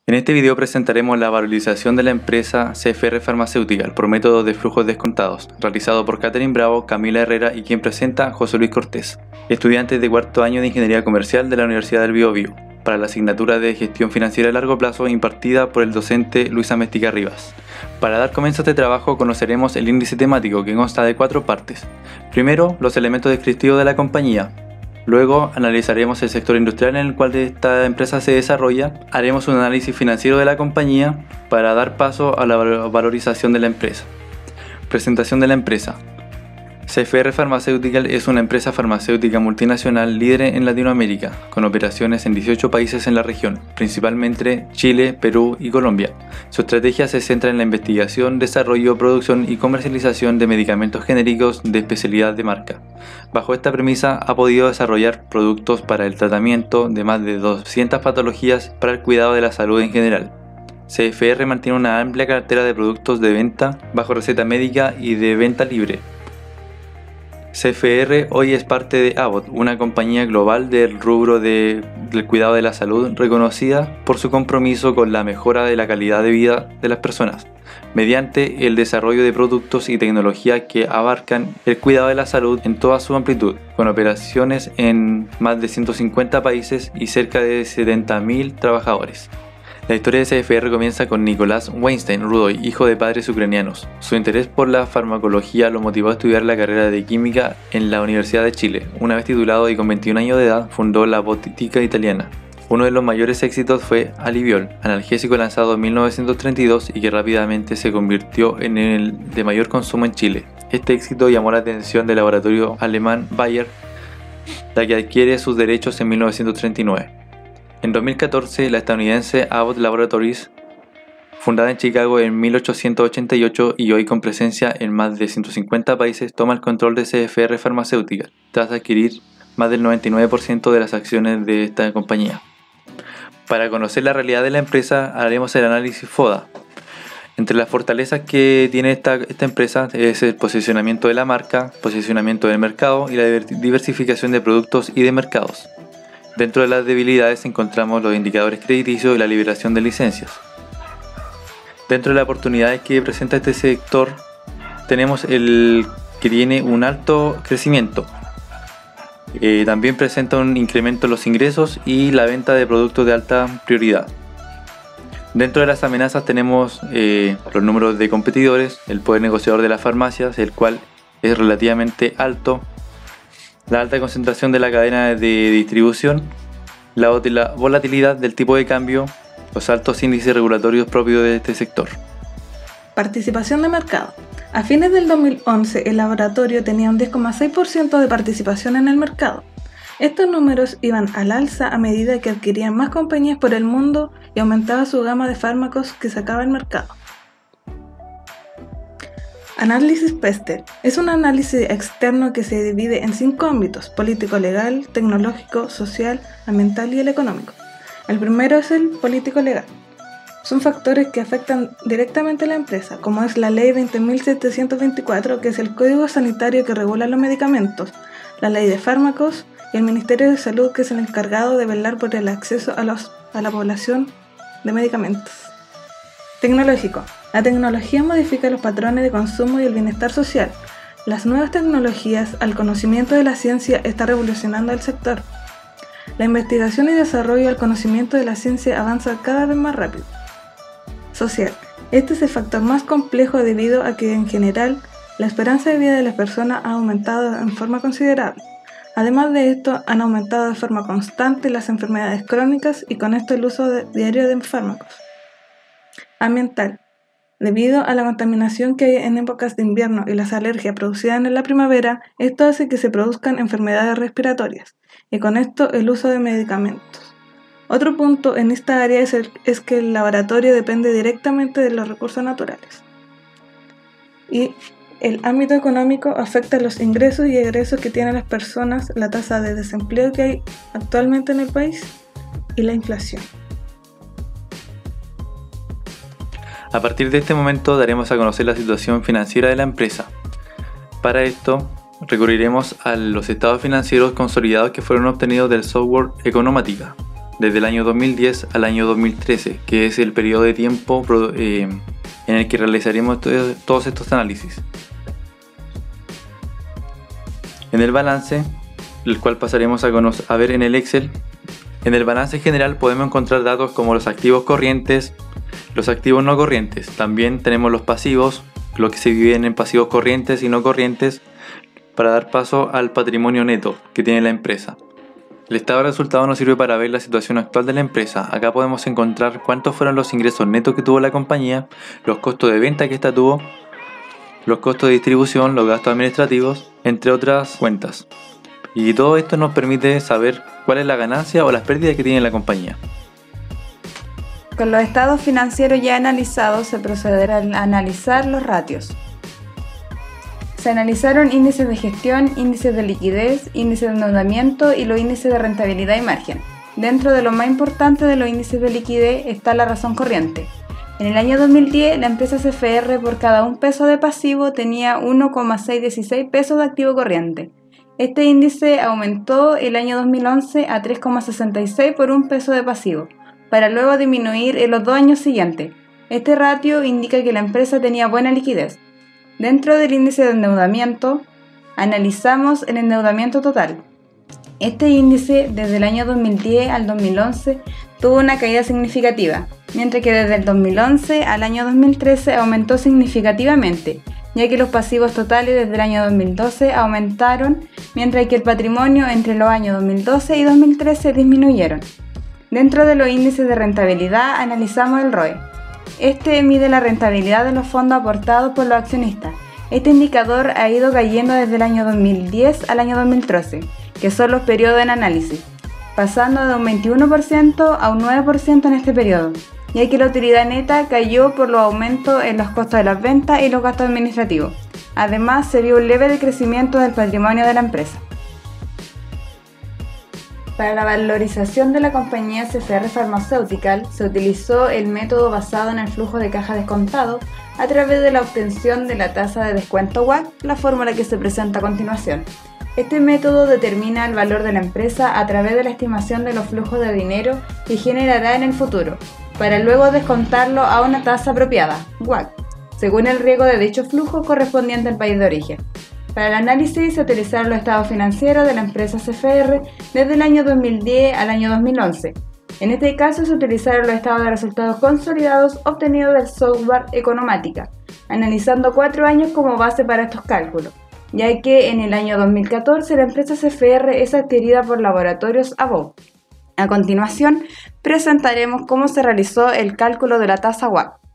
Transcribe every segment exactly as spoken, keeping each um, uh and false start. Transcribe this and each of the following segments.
En este video presentaremos la valorización de la empresa C F R Pharmaceutical por método de flujos descontados, realizado por Catherine Bravo, Camila Herrera y quien presenta José Luis Cortés, estudiantes de cuarto año de Ingeniería Comercial de la Universidad del Biobío, para la asignatura de Gestión Financiera a Largo Plazo impartida por el docente Luisa Mestica Rivas. Para dar comienzo a este trabajo conoceremos el índice temático, que consta de cuatro partes. Primero, los elementos descriptivos de la compañía. Luego analizaremos el sector industrial en el cual esta empresa se desarrolla. Haremos un análisis financiero de la compañía para dar paso a la valorización de la empresa. Presentación de la empresa. C F R Pharmaceutical es una empresa farmacéutica multinacional líder en Latinoamérica, con operaciones en dieciocho países en la región, principalmente Chile, Perú y Colombia. Su estrategia se centra en la investigación, desarrollo, producción y comercialización de medicamentos genéricos de especialidad de marca. Bajo esta premisa ha podido desarrollar productos para el tratamiento de más de doscientas patologías para el cuidado de la salud en general. C F R mantiene una amplia cartera de productos de venta bajo receta médica y de venta libre. C F R hoy es parte de Abbott, una compañía global del rubro de, del cuidado de la salud reconocida por su compromiso con la mejora de la calidad de vida de las personas, mediante el desarrollo de productos y tecnología que abarcan el cuidado de la salud en toda su amplitud, con operaciones en más de ciento cincuenta países y cerca de setenta mil trabajadores. La historia de C F R comienza con Nicolás Weinstein Rudoy, hijo de padres ucranianos. Su interés por la farmacología lo motivó a estudiar la carrera de química en la Universidad de Chile. Una vez titulado y con veintiún años de edad, fundó la Botica Italiana. Uno de los mayores éxitos fue Aliviol, analgésico lanzado en mil novecientos treinta y dos y que rápidamente se convirtió en el de mayor consumo en Chile. Este éxito llamó la atención del laboratorio alemán Bayer, la que adquiere sus derechos en mil novecientos treinta y nueve. En dos mil catorce, la estadounidense Abbott Laboratories, fundada en Chicago en mil ochocientos ochenta y ocho y hoy con presencia en más de ciento cincuenta países, toma el control de C F R Pharmaceutical, tras adquirir más del noventa y nueve por ciento de las acciones de esta compañía. Para conocer la realidad de la empresa, haremos el análisis FODA. Entre las fortalezas que tiene esta, esta empresa es el posicionamiento de la marca, posicionamiento del mercado y la diversificación de productos y de mercados. Dentro de las debilidades encontramos los indicadores crediticios y la liberación de licencias. Dentro de las oportunidades que presenta este sector, tenemos el que tiene un alto crecimiento. Eh, también presenta un incremento en los ingresos y la venta de productos de alta prioridad. Dentro de las amenazas tenemos eh, los números de competidores, el poder negociador de las farmacias, el cual es relativamente alto, la alta concentración de la cadena de distribución, la volatilidad del tipo de cambio, los altos índices regulatorios propios de este sector. Participación de mercado. A fines del dos mil once, el laboratorio tenía un diez coma seis por ciento de participación en el mercado. Estos números iban al alza a medida que adquirían más compañías por el mundo y aumentaba su gama de fármacos que sacaba al mercado. Análisis Pester es un análisis externo que se divide en cinco ámbitos: político-legal, tecnológico, social, ambiental y el económico. El primero es el político-legal. Son factores que afectan directamente a la empresa, como es la Ley veinte mil setecientos veinticuatro, que es el Código Sanitario que regula los medicamentos, la Ley de Fármacos y el Ministerio de Salud, que es el encargado de velar por el acceso a, los, a la población de medicamentos. Tecnológico. La tecnología modifica los patrones de consumo y el bienestar social. Las nuevas tecnologías, al conocimiento de la ciencia, están revolucionando el sector. La investigación y desarrollo al conocimiento de la ciencia avanza cada vez más rápido. Social. Este es el factor más complejo debido a que, en general, la esperanza de vida de las personas ha aumentado en forma considerable. Además de esto, han aumentado de forma constante las enfermedades crónicas y con esto el uso de, diario de fármacos. Ambiental. Debido a la contaminación que hay en épocas de invierno y las alergias producidas en la primavera, esto hace que se produzcan enfermedades respiratorias, y con esto el uso de medicamentos. Otro punto en esta área es, el, es que el laboratorio depende directamente de los recursos naturales. Y el ámbito económico afecta los ingresos y egresos que tienen las personas, la tasa de desempleo que hay actualmente en el país y la inflación. A partir de este momento daremos a conocer la situación financiera de la empresa. Para esto recurriremos a los estados financieros consolidados que fueron obtenidos del software Economática. desde el año dos mil diez al año dos mil trece, que es el periodo de tiempo eh, en el que realizaremos todos estos análisis. En el balance, el cual pasaremos a, a ver en el Excel, en el balance general podemos encontrar datos como los activos corrientes, los activos no corrientes. También tenemos los pasivos, lo que se dividen en pasivos corrientes y no corrientes, para dar paso al patrimonio neto que tiene la empresa. El estado de resultados nos sirve para ver la situación actual de la empresa. Acá podemos encontrar cuántos fueron los ingresos netos que tuvo la compañía, los costos de venta que ésta tuvo, los costos de distribución, los gastos administrativos, entre otras cuentas. Y todo esto nos permite saber cuál es la ganancia o las pérdidas que tiene la compañía. Con los estados financieros ya analizados, se procederá a analizar los ratios. Se analizaron índices de gestión, índices de liquidez, índices de endeudamiento y los índices de rentabilidad y margen. Dentro de lo más importante de los índices de liquidez está la razón corriente. En el año dos mil diez, la empresa C F R por cada un peso de pasivo tenía uno coma seiscientos dieciséis pesos de activo corriente. Este índice aumentó el año dos mil once a tres coma sesenta y seis por un peso de pasivo, para luego disminuir en los dos años siguientes. Este ratio indica que la empresa tenía buena liquidez. Dentro del índice de endeudamiento, analizamos el endeudamiento total. Este índice, desde el año dos mil diez al dos mil once, tuvo una caída significativa, mientras que desde el dos mil once al año dos mil trece aumentó significativamente, ya que los pasivos totales desde el año dos mil doce aumentaron, mientras que el patrimonio entre los años dos mil doce y dos mil trece disminuyeron. Dentro de los índices de rentabilidad analizamos el R O E. Este mide la rentabilidad de los fondos aportados por los accionistas. Este indicador ha ido cayendo desde el año dos mil diez al año dos mil trece, que son los periodos en análisis, pasando de un veintiuno por ciento a un nueve por ciento en este periodo, ya que la utilidad neta cayó por los aumentos en los costos de las ventas y los gastos administrativos. Además, se vio un leve decrecimiento del patrimonio de la empresa. Para la valorización de la compañía C F R Pharmaceutical se utilizó el método basado en el flujo de caja descontado a través de la obtención de la tasa de descuento W A C, la fórmula que se presenta a continuación. Este método determina el valor de la empresa a través de la estimación de los flujos de dinero que generará en el futuro, para luego descontarlo a una tasa apropiada, W A C, según el riesgo de dicho flujo correspondiente al país de origen. Para el análisis se utilizaron los estados financieros de la empresa C F R desde el año dos mil diez al año dos mil once. En este caso se utilizaron los estados de resultados consolidados obtenidos del software Economática, analizando cuatro años como base para estos cálculos, ya que en el año dos mil catorce la empresa C F R es adquirida por Laboratorios Above. A continuación, presentaremos cómo se realizó el cálculo de la tasa W A C.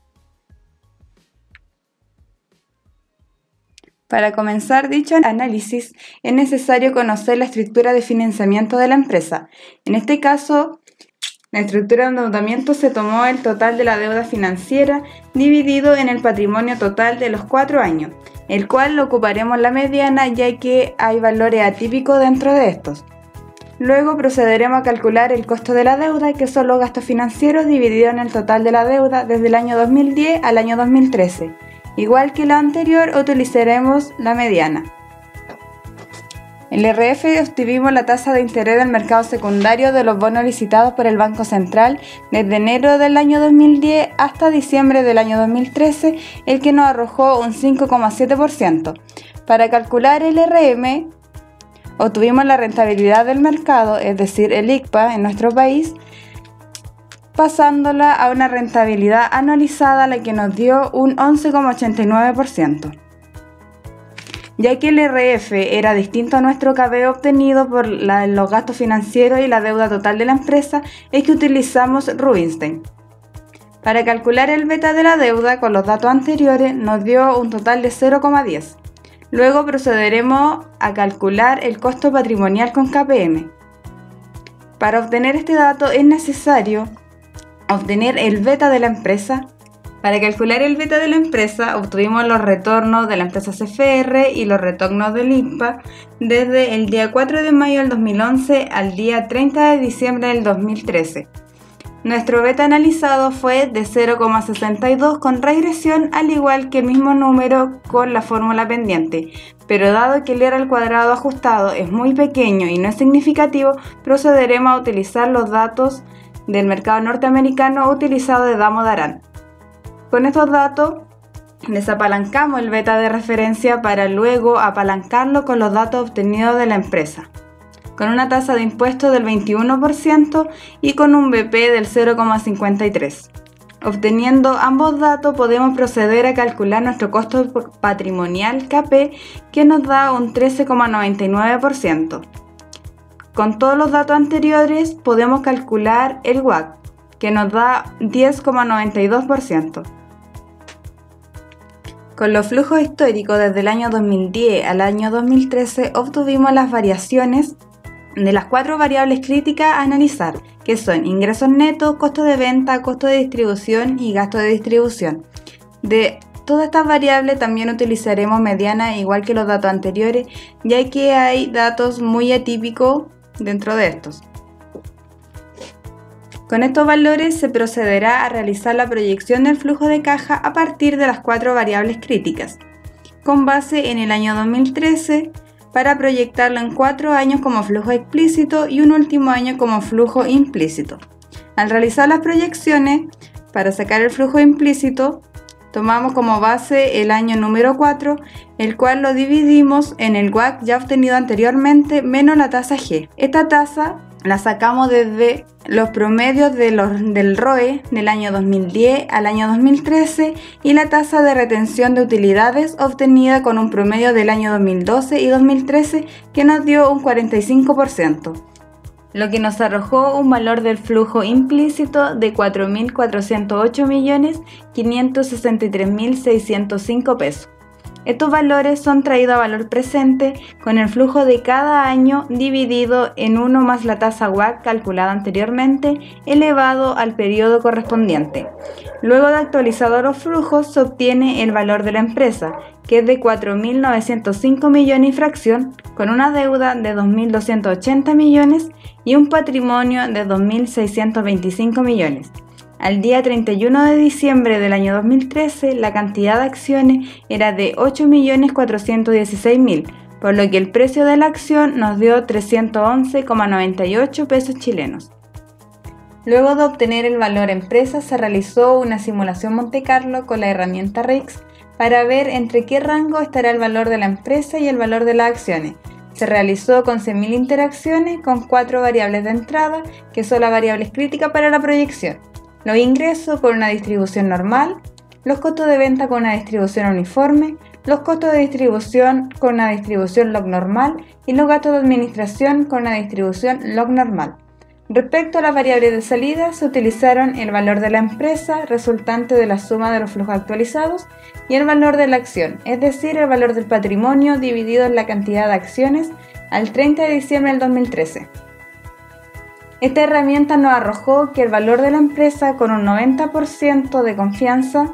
Para comenzar dicho análisis, es necesario conocer la estructura de financiamiento de la empresa. En este caso, la estructura de endeudamiento se tomó el total de la deuda financiera dividido en el patrimonio total de los cuatro años, el cual lo ocuparemos la mediana ya que hay valores atípicos dentro de estos. Luego procederemos a calcular el costo de la deuda, que son los gastos financieros divididos en el total de la deuda desde el año dos mil diez al año dos mil trece. Igual que la anterior, utilizaremos la mediana. En el R F obtuvimos la tasa de interés del mercado secundario de los bonos licitados por el Banco Central desde enero del año dos mil diez hasta diciembre del año dos mil trece, el que nos arrojó un cinco coma siete por ciento. Para calcular el R M, obtuvimos la rentabilidad del mercado, es decir, el I C P A en nuestro país, pasándola a una rentabilidad anualizada, la que nos dio un once coma ochenta y nueve por ciento. Ya que el R F era distinto a nuestro K B obtenido por la, los gastos financieros y la deuda total de la empresa, es que utilizamos Rubinstein. Para calcular el beta de la deuda con los datos anteriores nos dio un total de cero coma diez. Luego procederemos a calcular el costo patrimonial con K P M. Para obtener este dato es necesario obtener el beta de la empresa. Para calcular el beta de la empresa obtuvimos los retornos de la empresa C F R y los retornos del I C P A desde el día cuatro de mayo del dos mil once al día treinta de diciembre del dos mil trece. Nuestro beta analizado fue de cero coma sesenta y dos con regresión, al igual que el mismo número con la fórmula pendiente, pero dado que el R al cuadrado ajustado es muy pequeño y no es significativo, procederemos a utilizar los datos del mercado norteamericano utilizado de Damodaran. Con estos datos desapalancamos el beta de referencia para luego apalancarlo con los datos obtenidos de la empresa, con una tasa de impuesto del veintiuno por ciento y con un B P del cero coma cincuenta y tres. Obteniendo ambos datos podemos proceder a calcular nuestro costo patrimonial K P, que nos da un trece coma noventa y nueve por ciento. Con todos los datos anteriores podemos calcular el W A C, que nos da diez coma noventa y dos por ciento. Con los flujos históricos desde el año dos mil diez al año dos mil trece obtuvimos las variaciones de las cuatro variables críticas a analizar, que son ingresos netos, costo de venta, costo de distribución y gasto de distribución. De todas estas variables también utilizaremos medianas igual que los datos anteriores, ya que hay datos muy atípicos dentro de estos. Con estos valores se procederá a realizar la proyección del flujo de caja a partir de las cuatro variables críticas, con base en el año dos mil trece, para proyectarlo en cuatro años como flujo explícito y un último año como flujo implícito. Al realizar las proyecciones, para sacar el flujo implícito, tomamos como base el año número cuatro, el cual lo dividimos en el W A C ya obtenido anteriormente menos la tasa G. Esta tasa la sacamos desde los promedios de los, del R O E del año dos mil diez al año dos mil trece y la tasa de retención de utilidades obtenida con un promedio del año dos mil doce y dos mil trece, que nos dio un cuarenta y cinco por ciento, lo que nos arrojó un valor del flujo implícito de cuatro mil cuatrocientos ocho millones quinientos sesenta y tres mil seiscientos cinco pesos. Estos valores son traídos a valor presente con el flujo de cada año dividido en uno más la tasa W A C calculada anteriormente elevado al periodo correspondiente. Luego de actualizados los flujos se obtiene el valor de la empresa, que es de cuatro mil novecientos cinco millones y fracción, con una deuda de dos mil doscientos ochenta millones y un patrimonio de dos mil seiscientos veinticinco millones. Al día treinta y uno de diciembre del año dos mil trece, la cantidad de acciones era de ocho millones cuatrocientos dieciséis mil, por lo que el precio de la acción nos dio trescientos once coma noventa y ocho pesos chilenos. Luego de obtener el valor empresa, se realizó una simulación Monte Carlo con la herramienta R I X para ver entre qué rango estará el valor de la empresa y el valor de las acciones. Se realizó con cien mil interacciones con cuatro variables de entrada, que son las variables críticas para la proyección: los ingresos con una distribución normal, los costos de venta con una distribución uniforme, los costos de distribución con una distribución log normal y los gastos de administración con una distribución log normal. Respecto a las variables de salida, se utilizaron el valor de la empresa resultante de la suma de los flujos actualizados y el valor de la acción, es decir, el valor del patrimonio dividido en la cantidad de acciones al treinta de diciembre del dos mil trece. Esta herramienta nos arrojó que el valor de la empresa con un noventa por ciento de confianza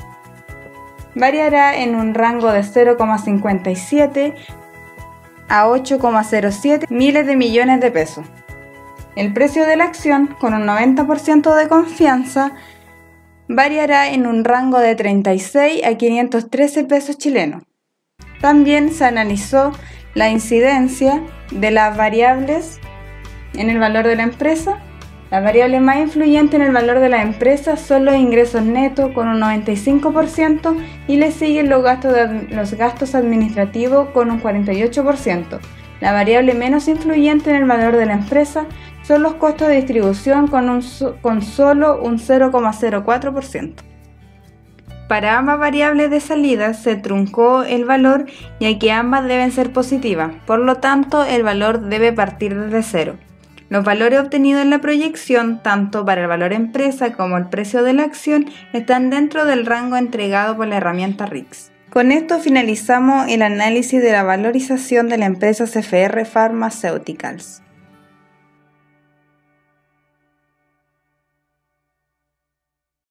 variará en un rango de cero coma cincuenta y siete a ocho coma cero siete miles de millones de pesos. El precio de la acción con un noventa por ciento de confianza variará en un rango de treinta y seis a quinientos trece pesos chilenos. También se analizó la incidencia de las variables en el valor de la empresa. Las variables más influyentes en el valor de la empresa son los ingresos netos con un noventa y cinco por ciento y le siguen los gastos, de, los gastos administrativos con un cuarenta y ocho por ciento. La variable menos influyente en el valor de la empresa son los costos de distribución con, un, con solo un cero coma cero cuatro por ciento. Para ambas variables de salida se truncó el valor, ya que ambas deben ser positivas, por lo tanto el valor debe partir desde cero. Los valores obtenidos en la proyección, tanto para el valor empresa como el precio de la acción, están dentro del rango entregado por la herramienta R I X. Con esto finalizamos el análisis de la valorización de la empresa C F R Pharmaceuticals.